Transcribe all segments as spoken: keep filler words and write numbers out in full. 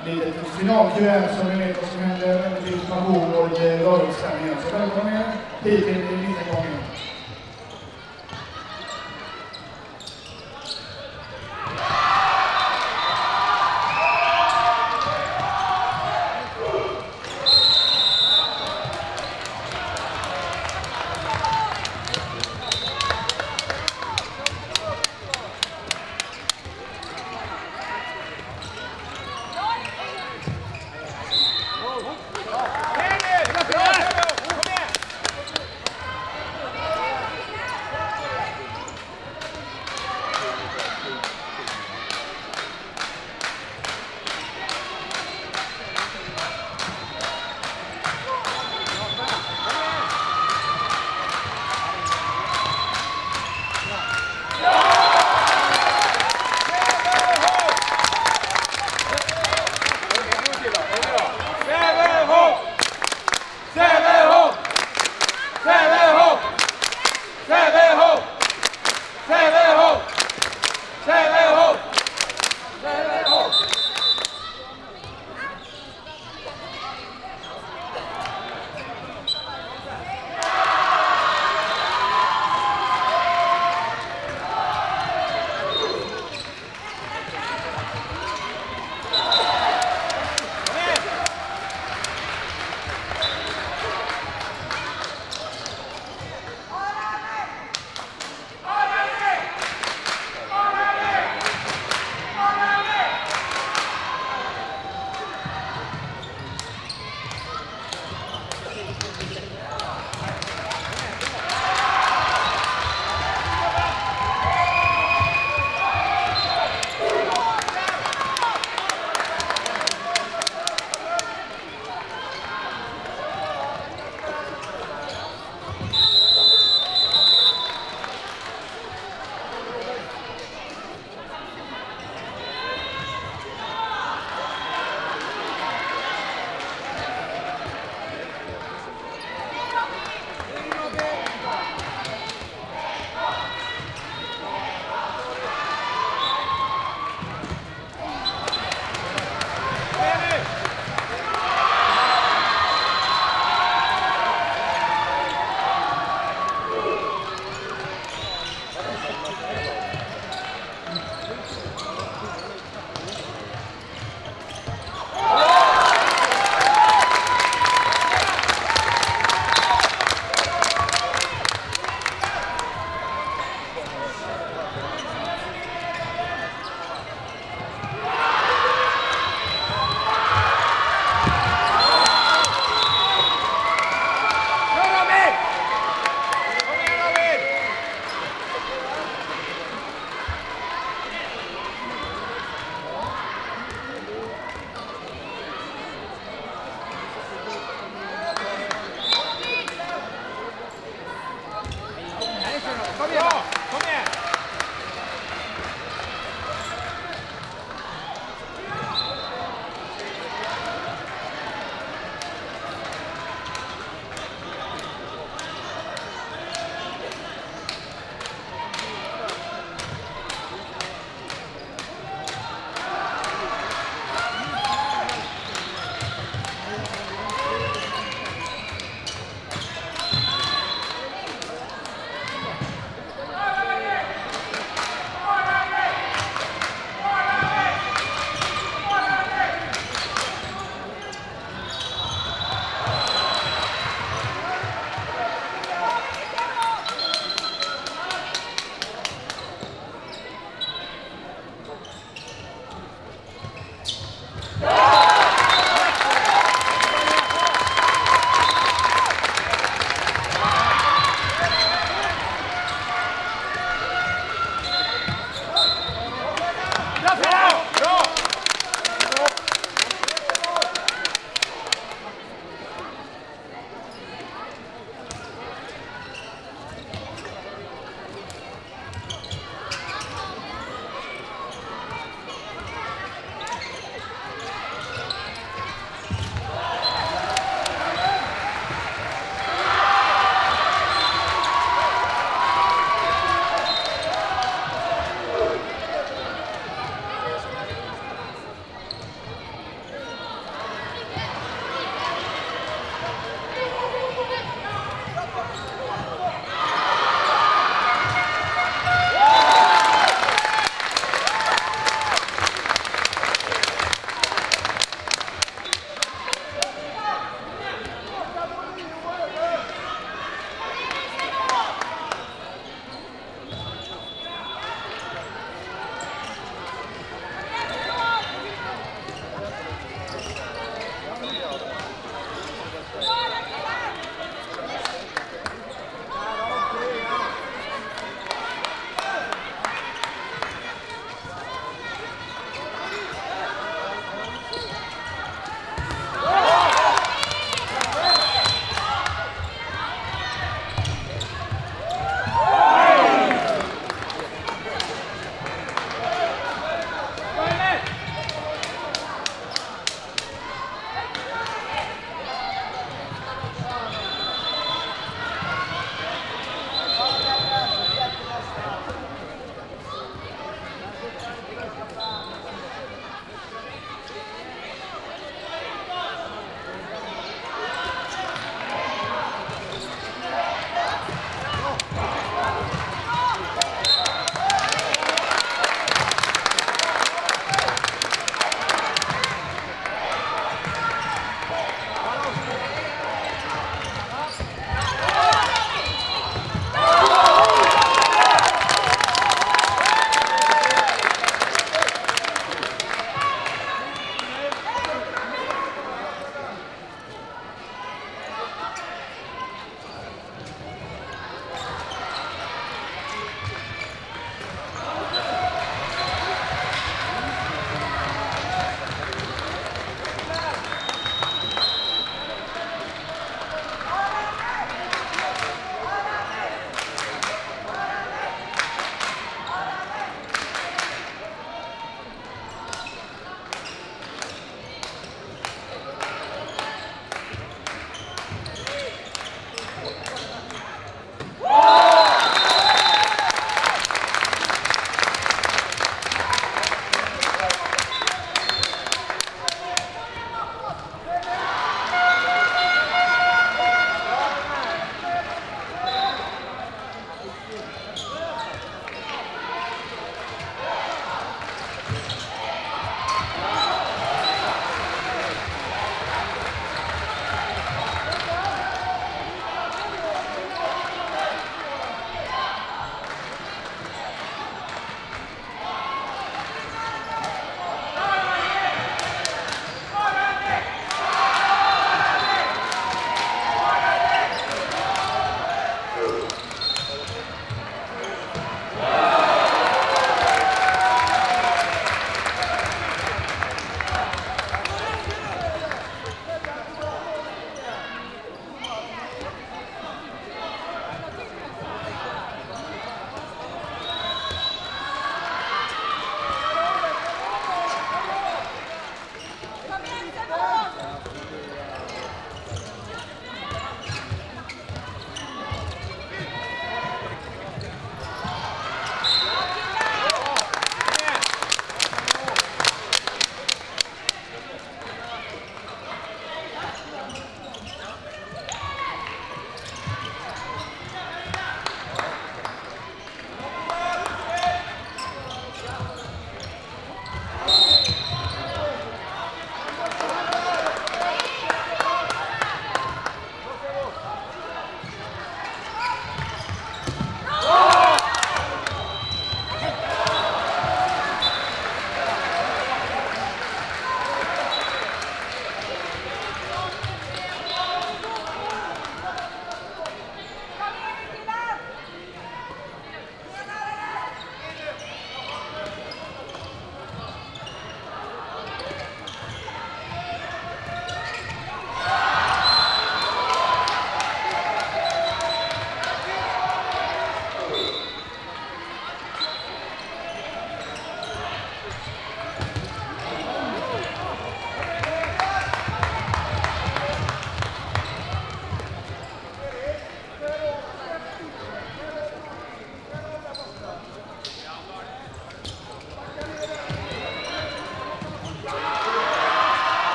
lite final-Q M som ni vet vad som händer, lite information och lite rörelsesändningar. Så välkommen hit till mittengången.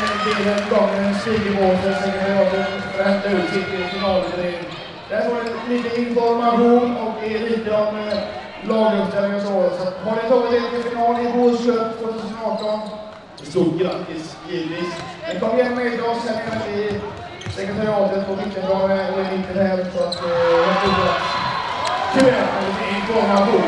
delen gången Stigebåsen sekretariatet för att hämta ut sitt finalutredning. Där får ni lite information och lite om laguppställning och så. Så har ni tagit er till final i Bohuslän tjugoarton? Stort grattis givetvis. Men kom igen med oss här i sekretariatet och vilken dag eller inte här så att jag tror att kul med lite information.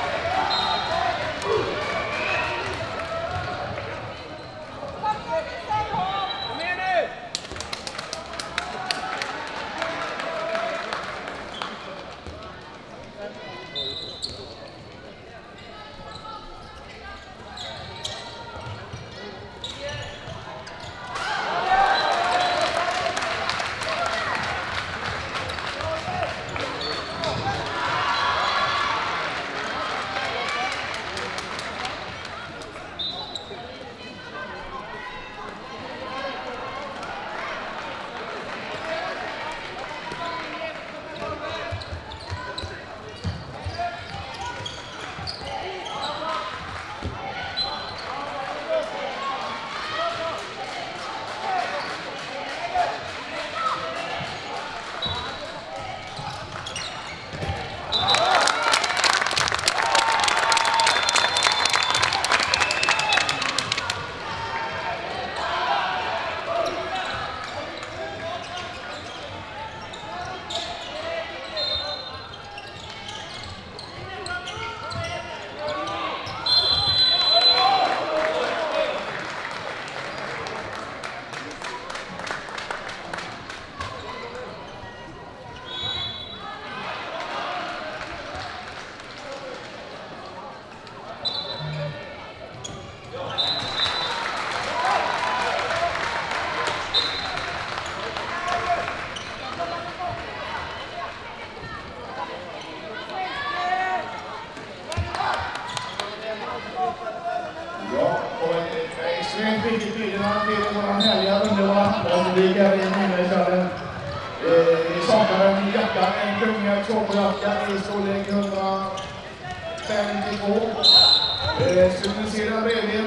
Extremt viktigt bilderna till våran helga underbara handbollspublik här i Nynäshallen. Vi saknar en jacka, en Kungälv tvåjacka i storlek hundrafemtiotvå. Skulle ni se den bredvid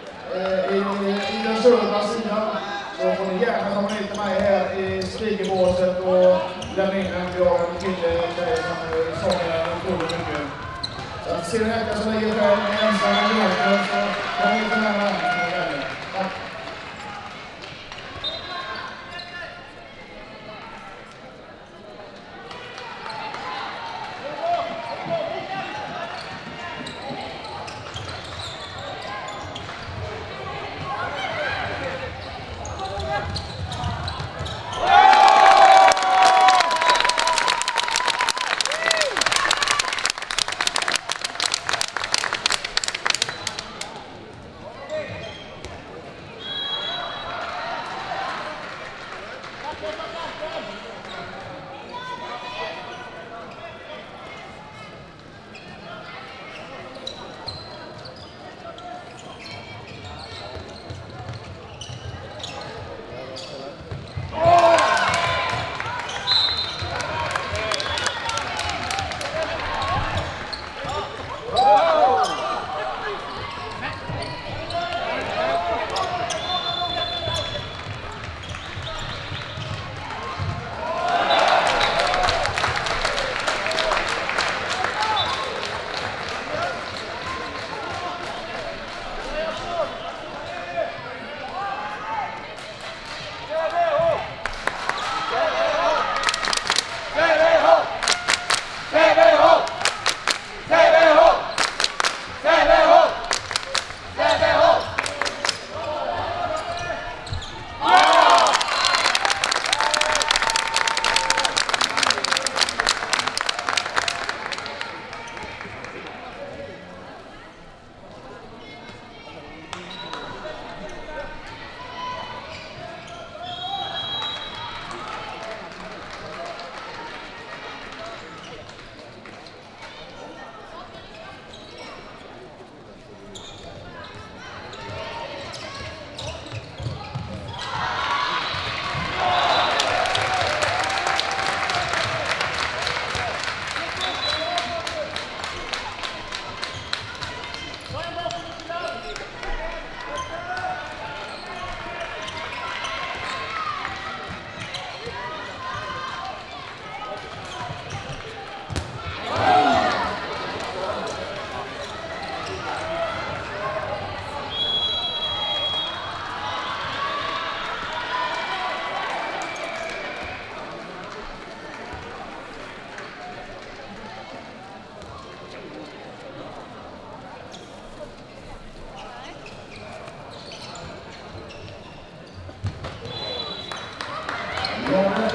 i, i den södra sidan så får ni gärna komma hit till mig här i Stigebåset och lämna in en vi har en kille som saknar en otroligt mycket. Så att ser ni jacka som ligger själv ensam och gråter så kom hit till mig här. Tack.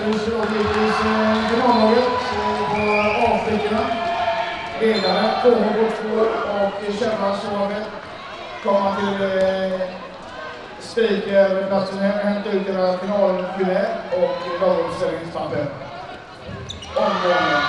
efterlyser då givetvis finallaget på A-flickorna. Ledare, K H K två och Kärnvarsvaget kommer till eh, speakerplatsen här, hämta ut era finalbilett och laguppställningspapper. Omgången.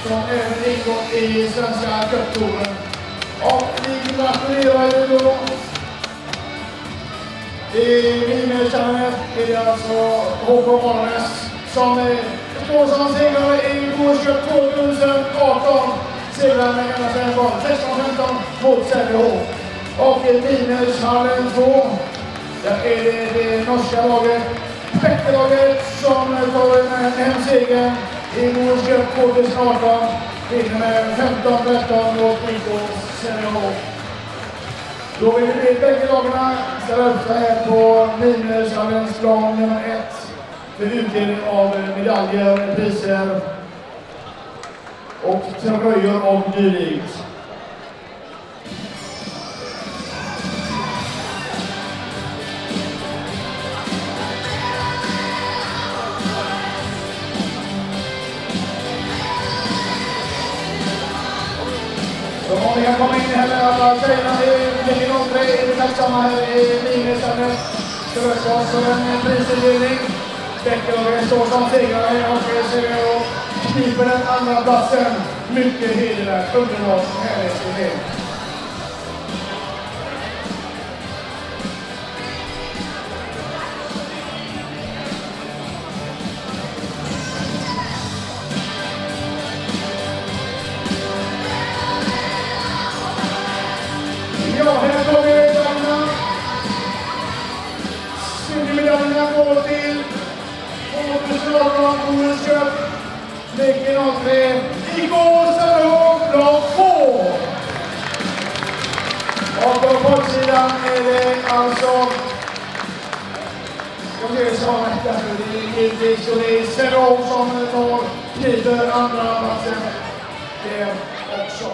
som även ingått i Svenska Cuptouren. Och vi gratulerar ju då i Mimö-kärnet är det alltså H K Barnes som står som segrare i Boråscup tjugoarton. Segrare med ena sen var sexton femton mot Sävehof. Och i Mimö-hallen två, där är det det norska laget Bäckelaget som tar med hem segern i Boråscup tjugoarton. Vinner med femton tretton mot I K Sävehof. Då vill vi bägge lagarna ställa upp så här på Mimö-hallens plan nummer ett för utdelning av medaljer, priser och tröjor och dylikt. Så om vi kan komma in här med alla tjejerna i linje noll tre är vi tacksamma här i Mimö-kärnet. Ska rösta oss för en prisutdelning. Bäckelaget står som segrare och Sävehof kniper den andra platsen. Mycket hedervärt, underbart, härligt och det. Ja, här kommer medaljerna. Silvermedaljerna går till tjugoarton Boråscup, linje noll tre, I K Sävehof, lag två. Och på pojksidan är det alltså, jag ser så att det är givetvis och det är Sävehof som tar kniper andra platsen. Det också.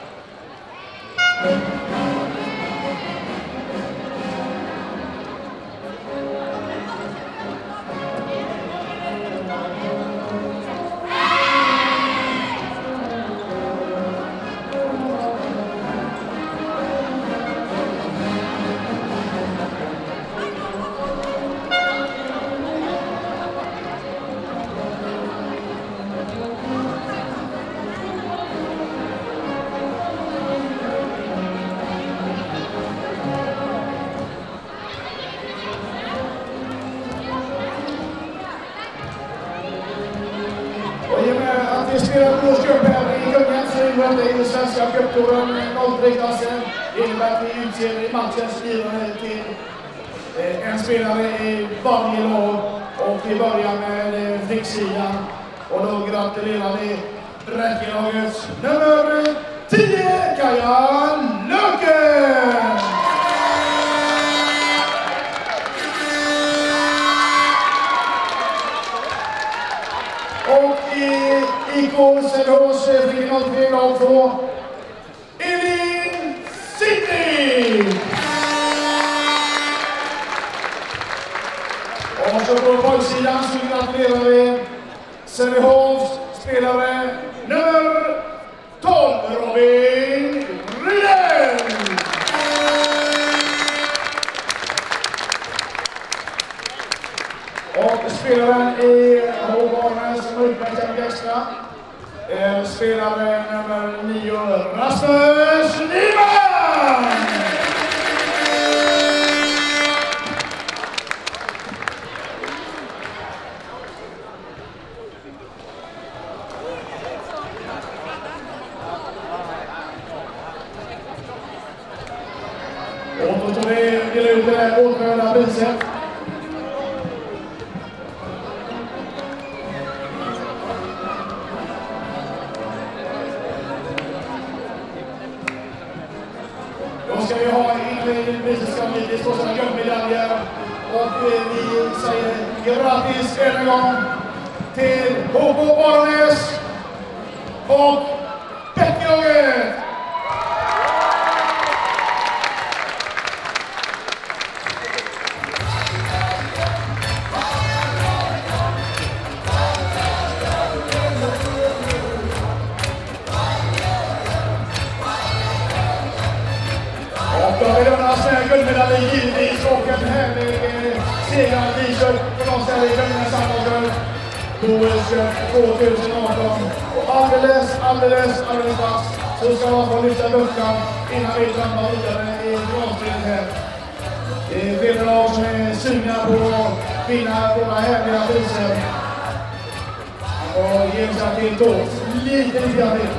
Vi spelar Boråscup här i Kungälv så innebär det i Svenska Cuptouren noll tre-klassen. Det innebär att vi utser i matchens spelare till eh, en spelare i varje lag. Och vi börjar med eh, flicksidan. Och då gratulerar vi Bräckelagets nummer tio, Kaja Löken! Och i I K Sävehofs linje noll tre lag två, Elin City! Och så på pojksidan så gratulerar vi Sävehofs spelare nummer tolv, Robin Rydell! Och spelaren i H Barnes som utmärkt extra är spelare nummer nio, Rasmus Nyman! Och då tar vi dela ut det här återvända priset. Då ska vi ha in priset ska bli två sådana guldmedaljer. Och vi säger grattis än en gång till H K Barnes och Bäckelaget! Och då vill jag ha sådana guldmedaljer givetvis och en härlig seger t-shirt för de ställer i Kungälvs sammanhang. K S tjugo arton. Och alldeles, alldeles, alldeles fast så ska man få lyfta luckan innan vi trampar vidare i gravspelet här. Det är flera lag som är sugna på att vinna våra härliga priser. Och ger sig till då. Lite, lite grann till.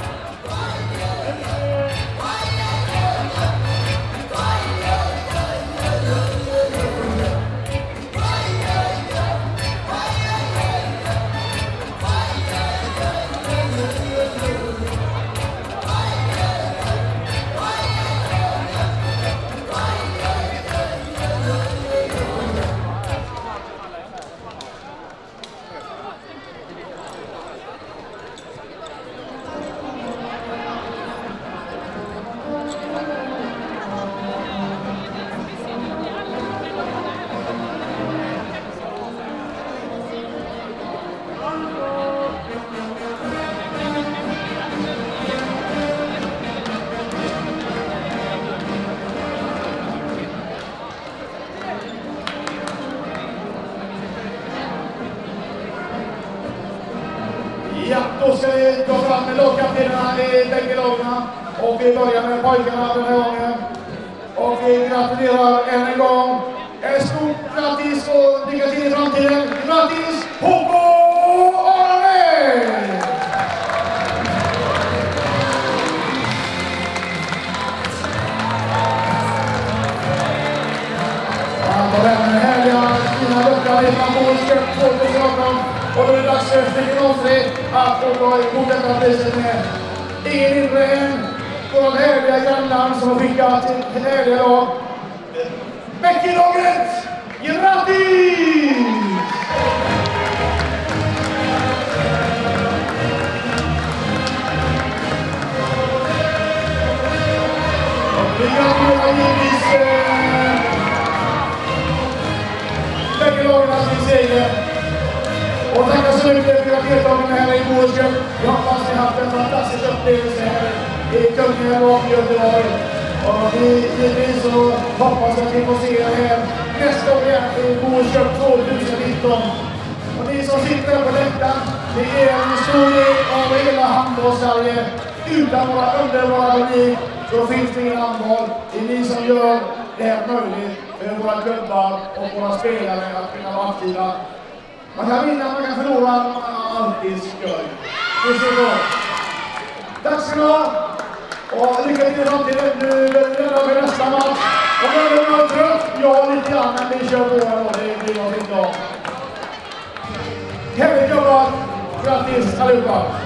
Ja, då ska vi gå fram med lagkaptenerna i bägge lagarna. Och vi börjar med pojkarna den här gången. Och vi gratulerar än en gång. Ett stort grattis och lycka till i framtiden. Grattis, Håko Arne! Han tar den härliga fina luckan i Framgångsköp tjugo arton. Och då är det dags för Flickenoffri att få ta emot detta priset med ingen mindre än våra härliga grannland som har skickat till härliga lag. Bäckelaget! Grattis! Och vi gratulerar givetvis eh, Bäckelaget till seger. Och tackar så mycket för att deltagarna här i Bohuslän. Jag hoppas ni har haft en fantastisk upplevelse här i Kungälv och Göteborg. Och vi givetvis så hoppas att vi får se er här nästa år igen i Bohuslän tjugonitton. Och ni som sitter här på läktaren, det är en stor del av hela handboll-Sverige. Utan våra underbara publik så finns det ingen handboll. Det är ni som gör det här möjligt för våra klubbar och våra spelare att kunna vara aktiva. Man kan vinna, man kan förlora, man har alltid skoj. Det ser bra. Tack ska ni ha. Och lycka till i framtiden. Nu lämnar vi nästa match. Och nu är jag trött. Ja, lite grann, men vi kör på här då. Det blir något inte av. Hemligt jobbat. Grattis allihopa.